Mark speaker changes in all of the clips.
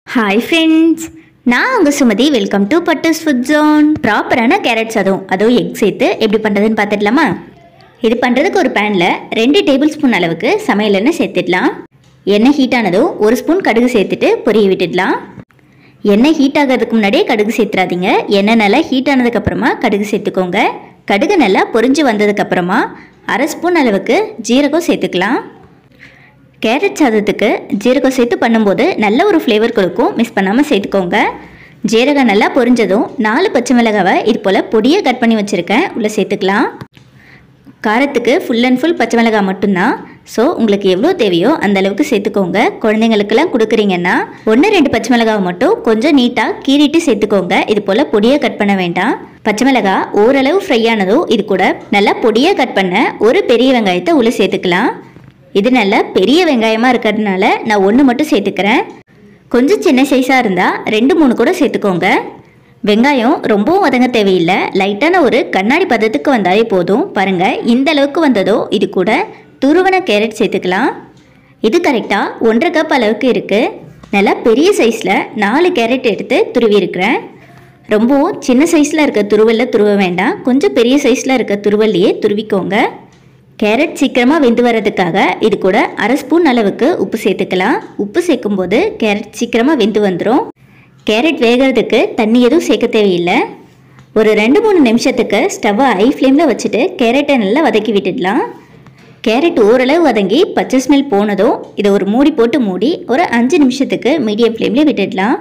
Speaker 1: Hi friends, நான் உங்கள் Sumathi. Welcome to butters food zone. ப்ராப்பரான கேரட் சாதம், அதுவும் எக் சேர்த்து எப்படி பண்ணுறதுன்னு பார்த்துடலாமா? இது பண்ணுறதுக்கு ஒரு பேனில் 2 டேபிள் ஸ்பூன் அளவுக்கு சமையல் எண்ணெய் சேர்த்துடலாம். எண்ணெய் ஹீட் ஆனதும் 1 ஸ்பூன் கடுகு சேர்த்துட்டு பொரிய விட்டுடலாம். எண்ணெய் ஹீட் ஆகிறதுக்கு முன்னாடியே கடுகு சேர்த்துறாதீங்க. எண்ணெய் நல்லா ஹீட் ஆனதுக்கப்புறமா கடுகு சேர்த்துக்கோங்க. கடுகு நல்லா பொரிஞ்சு வந்ததுக்கப்புறமா 1/2 ஸ்பூன் அளவுக்கு ஜீரகம் சேர்த்துக்கலாம். கேரட் சாதத்துக்கு ஜீரகம் சேர்த்து பண்ணும்போது நல்ல ஒரு ஃப்ளேவர் கொடுக்கும், மிஸ் பண்ணாமல் சேர்த்துக்கோங்க. ஜீரகம் நல்லா பொரிஞ்சதும் 4 பச்சை மிளகாவை இது போல் பொடியை கட் பண்ணி வச்சுருக்கேன், உள்ளே சேர்த்துக்கலாம். காரத்துக்கு ஃபுல் அண்ட் ஃபுல் பச்சை மிளகாய் மட்டும்தான். ஸோ உங்களுக்கு எவ்வளோ தேவையோ அந்த அளவுக்கு சேர்த்துக்கோங்க. குழந்தைங்களுக்கெல்லாம் கொடுக்குறீங்கன்னா 1-2 பச்சை மிளகாவை மட்டும் கொஞ்சம் நீட்டாக கீறிட்டு சேர்த்துக்கோங்க. இது போல் பொடியை கட் பண்ண வேண்டாம். பச்சை மிளகாய் ஓரளவு ஃப்ரை ஆனதும் இது கூட நல்லா பொடியை கட் பண்ண ஒரு பெரிய வெங்காயத்தை உள்ளே சேர்த்துக்கலாம். இது நல்லா பெரிய வெங்காயமாக இருக்கிறதுனால நான் 1 மட்டும் சேர்த்துக்கிறேன். கொஞ்சம் சின்ன சைஸாக இருந்தால் 2-3 கூட சேர்த்துக்கோங்க. வெங்காயம் ரொம்பவும் வதங்க தேவையில்லை, லைட்டான ஒரு கண்ணாடி பதத்துக்கு வந்தாலே போதும். பாருங்கள், இந்த அளவுக்கு வந்ததோ இது கூட துருவன கேரட் சேர்த்துக்கலாம். இது கரெக்டாக 1.5 கப் அளவுக்கு இருக்குது. நல்லா பெரிய சைஸில் 4 கேரட் எடுத்து துருவி இருக்கிறேன். ரொம்பவும் சின்ன சைஸில் இருக்க துருவலில் துருவ வேண்டாம், கொஞ்சம் பெரிய சைஸில் இருக்க துருவல்லையே துருவிக்கோங்க. கேரட் சீக்கிரமாக வெந்து வர்றதுக்காக இது கூட 1/2 ஸ்பூன் அளவுக்கு உப்பு சேர்த்துக்கலாம். உப்பு சேர்க்கும்போது கேரட் சீக்கிரமாக வெந்து வந்துடும். கேரட் வேகிறதுக்கு தண்ணி எதுவும் சேர்க்க தேவையில்லை. ஒரு 2-3 நிமிஷத்துக்கு ஸ்டவ்வை ஹை ஃப்ளேமில் வச்சுட்டு கேரட்டை நல்லா வதக்கி விட்டுடலாம். கேரட் ஓரளவு வதங்கி பச்சை ஸ்மெல் போனதும் இதை ஒரு மூடி போட்டு மூடி ஒரு 5 நிமிஷத்துக்கு மீடியம் ஃப்ளேமில் விட்டுடலாம்.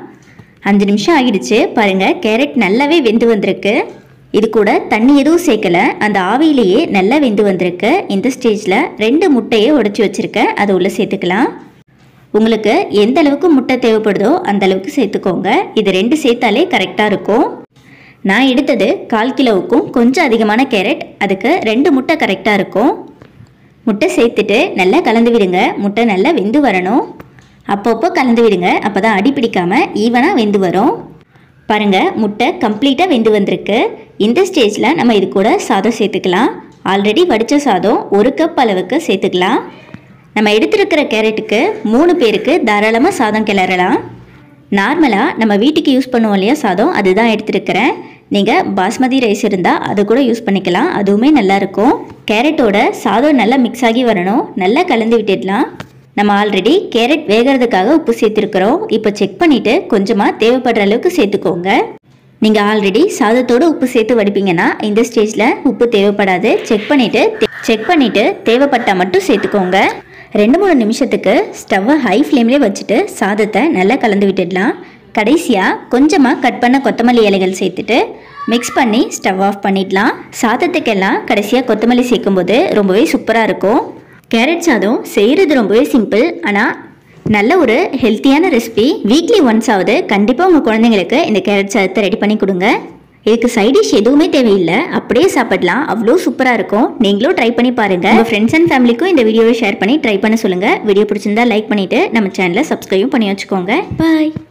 Speaker 1: 5 நிமிஷம் ஆகிடுச்சு. பாருங்கள், கேரட் நல்லாவே வெந்து வந்திருக்கு. இது கூட தண்ணி எதுவும் சேர்க்கலை, அந்த ஆவியிலேயே நல்லா வெந்து வந்திருக்கு. இந்த ஸ்டேஜில் 2 முட்டையை உடைச்சி வச்சுருக்கேன், அதை உள்ளே சேர்த்துக்கலாம். உங்களுக்கு எந்த அளவுக்கு முட்டை தேவைப்படுதோ அந்த அளவுக்கு சேர்த்துக்கோங்க. இது 2 சேர்த்தாலே கரெக்டாக இருக்கும். நான் எடுத்தது 1/4 கிலோவுக்கும் கொஞ்சம் அதிகமான கேரட், அதுக்கு 2 முட்டை கரெக்டாக இருக்கும். முட்டை சேர்த்துட்டு நல்லா கலந்து விடுங்க. முட்டை நல்லா வெந்து வரணும். அப்பப்போ கலந்து விடுங்க, அப்போ தான் அடி பிடிக்காமல் ஈவனாக வெந்து வரும். பாருங்கள், முட்டை கம்ப்ளீட்டாக வெந்து வந்திருக்கு. இந்த ஸ்டேஜில் நம்ம இது கூட சாதம் சேர்த்துக்கலாம். ஆல்ரெடி வடித்த சாதம் 1 கப் அளவுக்கு சேர்த்துக்கலாம். நம்ம எடுத்துருக்கிற கேரட்டுக்கு 3 பேருக்கு தாராளமாக சாதம் கிளறலாம். நார்மலாக நம்ம வீட்டுக்கு யூஸ் பண்ணுவோம் இல்லையா சாதம், அதுதான் எடுத்துருக்கிறேன். நீங்கள் பாஸ்மதி ரைஸ் இருந்தால் அது கூட யூஸ் பண்ணிக்கலாம், அதுவுமே நல்லாயிருக்கும். கேரட்டோட சாதம் நல்லா மிக்ஸ் ஆகி வரணும். நல்லா கலந்து விட்டுடலாம். நம்ம ஆல்ரெடி கேரட் வேகிறதுக்காக உப்பு சேர்த்துருக்குறோம். இப்போ செக் பண்ணிவிட்டு கொஞ்சமாக தேவைப்படுற அளவுக்கு சேர்த்துக்கோங்க. நீங்கள் ஆல்ரெடி சாதத்தோடு உப்பு சேர்த்து வடிப்பீங்கன்னா இந்த ஸ்டேஜில் உப்பு தேவைப்படாது. செக் பண்ணிவிட்டு தேவைப்பட்டால் மட்டும் சேர்த்துக்கோங்க. 2-3 நிமிஷத்துக்கு ஸ்டவ்வை ஹை ஃப்ளேம்லேயே வச்சுட்டு சாதத்தை நல்லா கலந்து விட்டுடலாம். கடைசியாக கொஞ்சமாக கட் பண்ண கொத்தமல்லி இலைகள் சேர்த்துட்டு மிக்ஸ் பண்ணி ஸ்டவ் ஆஃப் பண்ணிடலாம். சாதத்துக்கெல்லாம் கடைசியாக கொத்தமல்லி சேர்க்கும்போது ரொம்பவே சூப்பராக இருக்கும். கேரட் சாதம் செய்கிறது ரொம்பவே சிம்பிள், ஆனால் நல்ல ஒரு ஹெல்த்தியான ரெசிபி. வீக்லி ஒன்ஸ் ஆகுது கண்டிப்பாக உங்கள் குழந்தைங்களுக்கு இந்த கேரட் சாதத்தை ரெடி பண்ணி கொடுங்க. இதுக்கு சைட் டிஷ் எதுவுமே தேவையில்லை, அப்படியே சாப்பிடலாம். அவ்வளோ சூப்பராக இருக்கும். நீங்களும் ட்ரை பண்ணி பாருங்கள். உங்கள் ஃப்ரெண்ட்ஸ் அண்ட் ஃபேமிலிக்கும் இந்த வீடியோவை ஷேர் பண்ணி ட்ரை பண்ண சொல்லுங்கள். வீடியோ பிடிச்சிருந்தா லைக் பண்ணிவிட்டு நம்ம சேனலை சப்ஸ்கிரைபும் பண்ணி வச்சுக்கோங்க. பாய்.